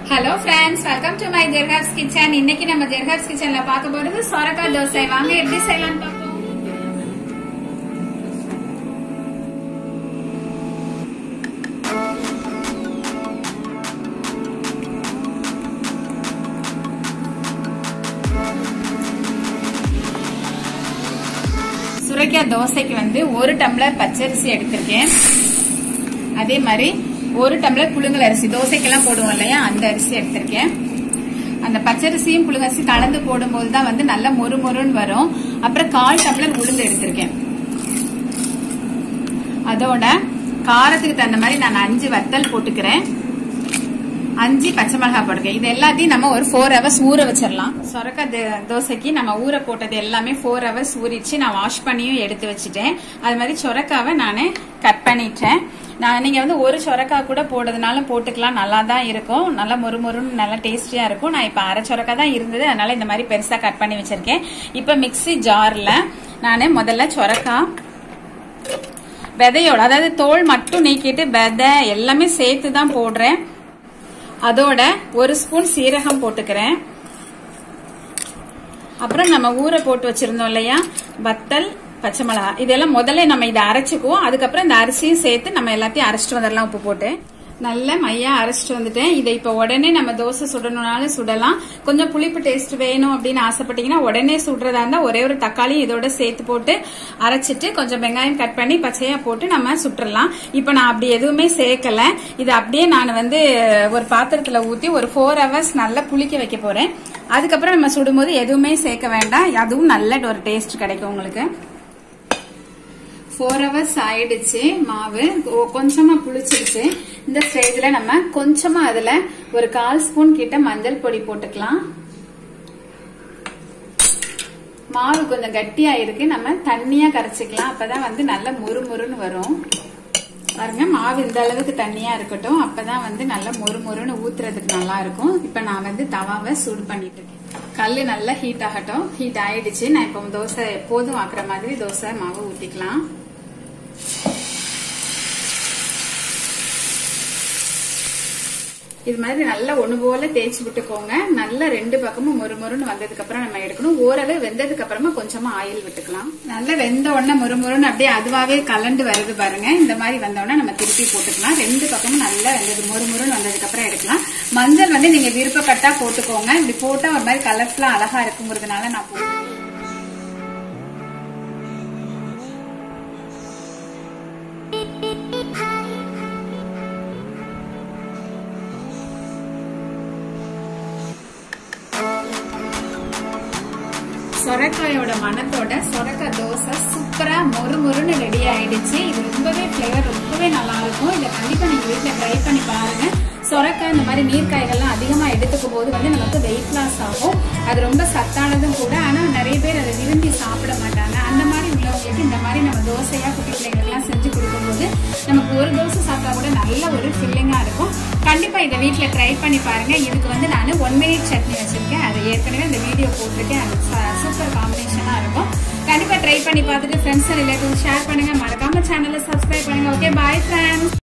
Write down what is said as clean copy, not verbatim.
Hello friends, welcome to my Jarhabs kitchen. இன்னைக்கு நம்ம ஜெர்ஹாப்ஸ் கிச்சன்ல பார்க்க போறது சொரக்காய் தோசை. வாங்க எப்படி செய்யலாம்னு பார்ப்போம். சுரைக்காய் தோசைக்கு வந்து 1 டம்ளர் பச்சரிசி எடுத்திருக்கேன். அதே மாதிரி 1 டம்ளர் புழுங்கல் அரிசி, தோசைக்கெல்லாம் போடுவோம் இல்லையா, அந்த அரிசி எடுத்திருக்கேன். அந்த பச்சரிசியும் புழுங்கரிசி கலந்து போடும்போது தான் வந்து நல்ல மொறு மொறுன்னு வரும். அப்புறம் 1/4 டம்ளர் உளுந்து எடுத்திருக்கேன். அதோட காரத்துக்கு தகுந்த மாதிரி நான் 5 வத்தல் போட்டுக்கிறேன், 5 பச்சை மிளகாய் போட்டுக்கேன். இது எல்லாத்தையும் நம்ம ஒரு 4 ஹவர்ஸ் ஊற வச்சிடலாம். சொரக்காய் தோசைக்கு நம்ம ஊற போட்டது எல்லாமே 4 ஹவர்ஸ் ஊறிச்சு. நான் வாஷ் பண்ணியும் எடுத்து வச்சுட்டேன். அது மாதிரி சொரக்காவை நான் கட் பண்ணிட்டேன். நீங்க வந்து ஒரு சொரக்காய் கூட போடுறதுனால போட்டுக்கலாம், நல்லா தான் இருக்கும், நல்லா மொறுமொறுன்னு நல்லா டேஸ்டியா இருக்கும். நான் இப்ப அரை சொரக்காய் தான் இருந்தது, அதனால இந்த மாதிரி பெருசா கட் பண்ணி வச்சிருக்கேன். இப்ப மிக்ஸி ஜார்ல நான் முதல்ல சொரக்காய் விதையோட, அதாவது தோல் மட்டும் நீக்கிட்டு விதை எல்லாமே சேர்த்து தான் போடுறேன். அதோட 1 ஸ்பூன் சீரகம் போட்டுக்கிறேன். அப்புறம் நம்ம ஊற போட்டு வச்சிருந்தோம் இல்லையா, வத்தல், பச்சை மிளகா, இதெல்லாம் முதல்ல நம்ம இதை அரைச்சுக்குவோம். அதுக்கப்புறம் இந்த அரிசியும் சேர்த்து நம்ம எல்லாத்தையும் அரைச்சிட்டு வந்துடலாம். உப்பு போட்டு நல்ல மையா அரைச்சிட்டு வந்துட்டேன். இதை இப்ப உடனே நம்ம தோசை சுடணும்னாலும் சுடலாம். கொஞ்சம் புளிப்பு டேஸ்ட் வேணும் அப்படின்னு ஆசைப்பட்டீங்கன்னா உடனே சுடுறதா இருந்தா ஒரே ஒரு தக்காளி இதோட சேர்த்து போட்டு அரைச்சிட்டு கொஞ்சம் வெங்காயம் கட் பண்ணி பச்சையா போட்டு நம்ம சுட்டுறலாம். இப்ப நான் அப்படி எதுவுமே சேர்க்கல. இது அப்படியே நான் வந்து ஒரு பாத்திரத்துல ஊத்தி ஒரு 4 ஹவர்ஸ் நல்லா புளிக்க வைக்க போறேன். அதுக்கப்புறம் நம்ம சுடும்போது எதுவுமே சேர்க்க வேண்டாம், அதுவும் நல்ல ஒரு டேஸ்ட் கிடைக்கும் உங்களுக்கு. 4 ஹவர்ஸ் ஆயிடுச்சு. மாவு கொஞ்சமா புளிச்சிருச்சு. இந்த ஸ்டேஜ்ல நம்ம கொஞ்சமா அதுல ஒரு 1/4 ஸ்பூன் கிட்ட மஞ்சள் பொடி போட்டுக்கலாம். மாவு கொஞ்சம் கட்டியா இருக்கு, நம்ம தண்ணியா கரைச்சிக்கலாம். அப்பதான் வந்து நல்ல முறுமுறுன்னு வரும். பாருங்க, மாவு இந்த அளவுக்கு தண்ணியா இருக்கட்டும், அப்பதான் வந்து நல்ல மொறுமொறுன்னு ஊத்துறதுக்கு நல்லா இருக்கும். இப்ப நான் வந்து தவாவை சூடு பண்ணிட்டு இருக்கேன். கல்லு நல்லா ஹீட் ஆகட்டும். ஹீட் ஆயிடுச்சு. நான் இப்ப தோசை எப்போதும் ஆக்குற மாதிரி தோசை மாவு ஊத்திக்கலாம். இது மாதிரி நல்லா ஒண்ணு போல தேய்ச்சி விட்டுக்கோங்க. நல்லா 2 பக்கமும் மொறுமொறுன்னு வந்ததுக்கு அப்புறம் நம்ம எடுக்கணும். ஓரளவு வெந்ததுக்கு அப்புறமா கொஞ்சமா ஆயில் விட்டுக்கலாம். நல்லா வெந்த உடனே மொறுமொறுன்னு அப்படியே அதுவாவே கலண்டு வருது பாருங்க. இந்த மாதிரி வந்த உடனே நம்ம திருப்பி போட்டுக்கலாம். 2 பக்கமும் நல்லா வெந்தது மொறுமொறுன்னு வந்ததுக்கு அப்புறம் எடுக்கலாம். மஞ்சள் வந்து நீங்க விருப்பப்பட்டா போட்டுக்கோங்க. இப்படி போட்டா ஒரு மாதிரி கலர்ஃபுல்லா அழகா இருக்குங்கிறதுனால நான் போட்டேன். சொரக்காயோட மணத்தோட சொரக்காய் தோசை சூப்பரா மொறுமொறுன்னு ரெடி ஆயிடுச்சு. இது ரொம்பவே பிளேவர் ரொம்பவே நல்லா இருக்கும். இதை கண்டிப்பா நீங்க வீட்டுல ட்ரை பண்ணி பாருங்க. சொரக்காய் இந்த மாதிரி நீர்க்காய்கள்லாம் அதிகமா எடுத்துக்கும் போது வந்து நமக்கு வெயிட் லாஸ் ஆகும். அது ரொம்ப சத்தானதும் கூட. ஆனா நிறைய பேர் அதை விரும்பி சாப்பிட மாட்டாங்க. அந்த மாதிரி உள்ளவங்களுக்கு இந்த மாதிரி நம்ம தோசையா குட்டி பிள்ளைங்களுக்குலாம் செஞ்சு கொடுக்கும்போது நமக்கு ஒரு தோசை சாப்பிட்டா கூட நல்ல ஒரு ஃபில்லிங்கா இருக்கும். கண்டிப்பா இதை வீட்டுல ட்ரை பண்ணி பாருங்க. இதுக்கு வந்து நான் 1 மினிட் சட்னி வச்சிருக்கேன். அதை ஏற்கனவே இந்த வீடியோ போட்டிருக்கேன். அது சூப்பர் காம்பினேஷனா இருக்கும். கண்டிப்பா ட்ரை பண்ணி பார்த்துட்டு ஃப்ரெண்ட்ஸ் ரிலேட்டிவ் ஷேர் பண்ணுங்க. மறக்காம சேனலை சப்ஸ்கிரைப் பண்ணுங்க. Okay, bye friends.